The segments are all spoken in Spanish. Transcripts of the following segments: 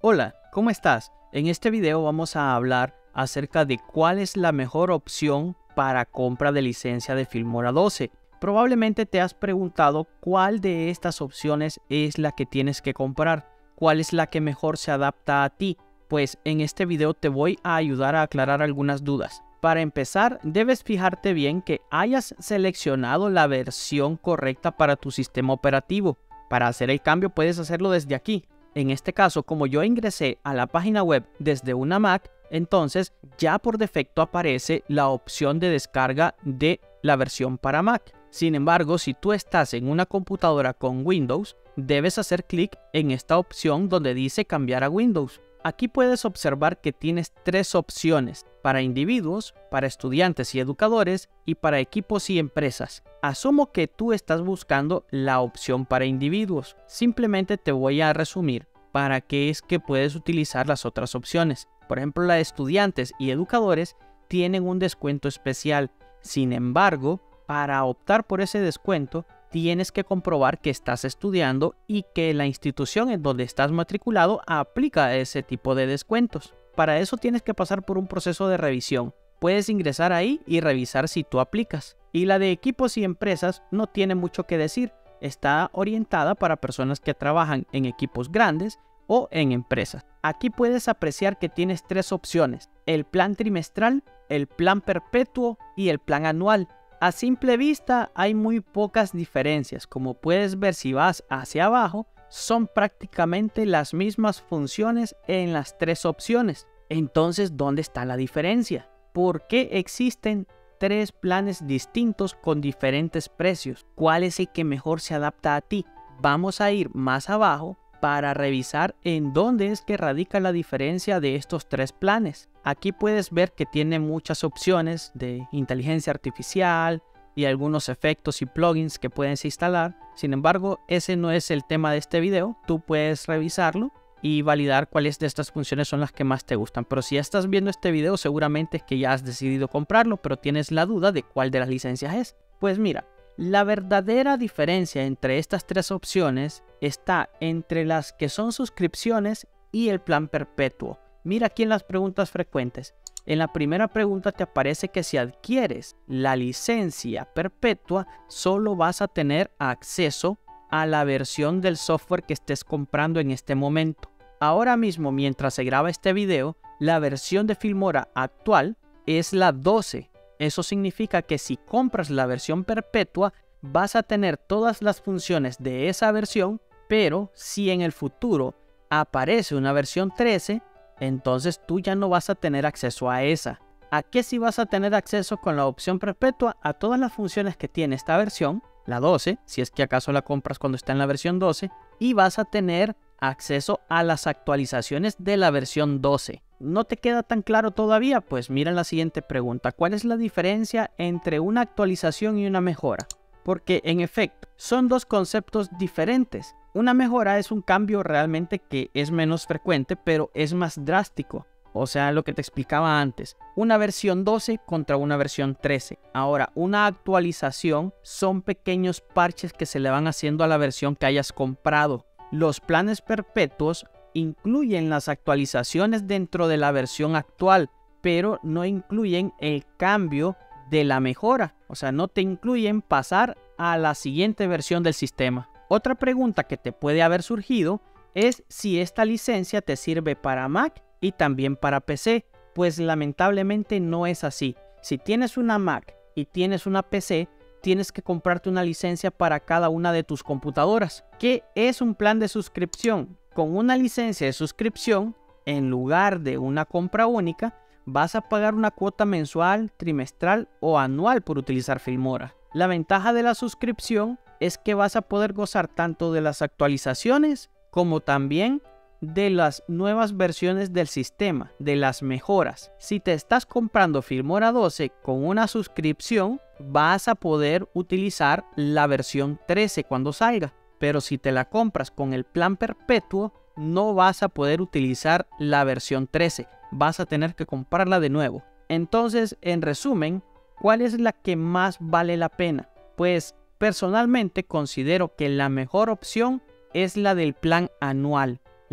Hola, ¿cómo estás? En este video vamos a hablar acerca de cuál es la mejor opción para compra de licencia de Filmora 12. Probablemente te has preguntado cuál de estas opciones es la que tienes que comprar, cuál es la que mejor se adapta a ti. Pues en este video te voy a ayudar a aclarar algunas dudas. Para empezar, debes fijarte bien que hayas seleccionado la versión correcta para tu sistema operativo. Para hacer el cambio puedes hacerlo desde aquí. En este caso, como yo ingresé a la página web desde una Mac, entonces ya por defecto aparece la opción de descarga de la versión para Mac. Sin embargo, si tú estás en una computadora con Windows, debes hacer clic en esta opción donde dice cambiar a Windows. Aquí puedes observar que tienes tres opciones: para individuos, para estudiantes y educadores y para equipos y empresas. Asumo que tú estás buscando la opción para individuos. Simplemente te voy a resumir para qué es que puedes utilizar las otras opciones. Por ejemplo, la de estudiantes y educadores tienen un descuento especial. Sin embargo, para optar por ese descuento, tienes que comprobar que estás estudiando y que la institución en donde estás matriculado aplica ese tipo de descuentos. Para eso tienes que pasar por un proceso de revisión. Puedes ingresar ahí y revisar si tú aplicas. Y la de equipos y empresas no tiene mucho que decir. Está orientada para personas que trabajan en equipos grandes o en empresas. Aquí puedes apreciar que tienes tres opciones: el plan trimestral, el plan perpetuo y el plan anual. A simple vista hay muy pocas diferencias. Como puedes ver, si vas hacia abajo, son prácticamente las mismas funciones en las tres opciones. Entonces, ¿dónde está la diferencia? ¿Por qué existen tres planes distintos con diferentes precios? ¿Cuál es el que mejor se adapta a ti? Vamos a ir más abajo para revisar en dónde es que radica la diferencia de estos tres planes. Aquí puedes ver que tiene muchas opciones de inteligencia artificial y algunos efectos y plugins que puedes instalar. Sin embargo, ese no es el tema de este video. Tú puedes revisarlo y validar cuáles de estas funciones son las que más te gustan. Pero si ya estás viendo este video, seguramente es que ya has decidido comprarlo, pero tienes la duda de cuál de las licencias es. Pues mira, la verdadera diferencia entre estas tres opciones está entre las que son suscripciones y el plan perpetuo. Mira aquí en las preguntas frecuentes. En la primera pregunta te aparece que si adquieres la licencia perpetua, solo vas a tener acceso a la versión del software que estés comprando en este momento. Ahora mismo, mientras se graba este video, la versión de Filmora actual es la 12. Eso significa que si compras la versión perpetua, vas a tener todas las funciones de esa versión, pero si en el futuro aparece una versión 13, entonces tú ya no vas a tener acceso a esa. ¿A qué sí vas a tener acceso con la opción perpetua? A todas las funciones que tiene esta versión, la 12, si es que acaso la compras cuando está en la versión 12, y vas a tener acceso a las actualizaciones de la versión 12. ¿No te queda tan claro todavía? Pues mira la siguiente pregunta: ¿cuál es la diferencia entre una actualización y una mejora? Porque en efecto, son dos conceptos diferentes. Una mejora es un cambio realmente que es menos frecuente, pero es más drástico. O sea, lo que te explicaba antes, una versión 12 contra una versión 13. Ahora, una actualización son pequeños parches que se le van haciendo a la versión que hayas comprado. Los planes perpetuos incluyen las actualizaciones dentro de la versión actual, pero no incluyen el cambio de la mejora. O sea, no te incluyen pasar a la siguiente versión del sistema. Otra pregunta que te puede haber surgido es si esta licencia te sirve para Mac y también para PC. Pues lamentablemente no es así. Si tienes una Mac y tienes una PC, tienes que comprarte una licencia para cada una de tus computadoras. ¿Qué es un plan de suscripción? Con una licencia de suscripción, en lugar de una compra única, vas a pagar una cuota mensual, trimestral o anual por utilizar Filmora. La ventaja de la suscripción es que vas a poder gozar tanto de las actualizaciones como también de las nuevas versiones del sistema, de las mejoras. Si te estás comprando Filmora 12 con una suscripción, vas a poder utilizar la versión 13 cuando salga. Pero si te la compras con el plan perpetuo, no vas a poder utilizar la versión 13. Vas a tener que comprarla de nuevo. Entonces, en resumen, ¿cuál es la que más vale la pena? Pues personalmente considero que la mejor opción es la del plan anual.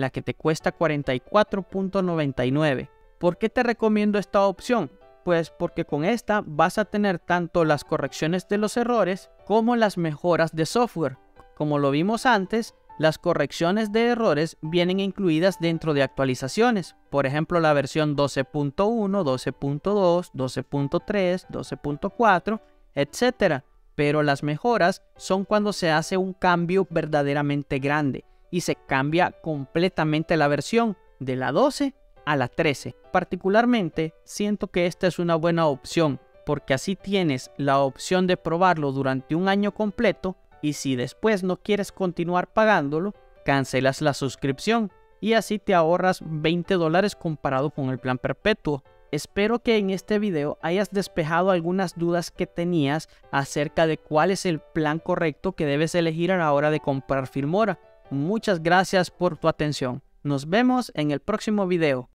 la que te cuesta $44.99. ¿Por qué te recomiendo esta opción? Pues porque con esta vas a tener tanto las correcciones de los errores como las mejoras de software. Como lo vimos antes, las correcciones de errores vienen incluidas dentro de actualizaciones, por ejemplo la versión 12.1, 12.2, 12.3, 12.4, etc. Pero las mejoras son cuando se hace un cambio verdaderamente grande y se cambia completamente la versión de la 12 a la 13. Particularmente siento que esta es una buena opción porque así tienes la opción de probarlo durante un año completo. Y si después no quieres continuar pagándolo, cancelas la suscripción y así te ahorras $20 comparado con el plan perpetuo. Espero que en este video hayas despejado algunas dudas que tenías acerca de cuál es el plan correcto que debes elegir a la hora de comprar Filmora. Muchas gracias por tu atención. Nos vemos en el próximo video.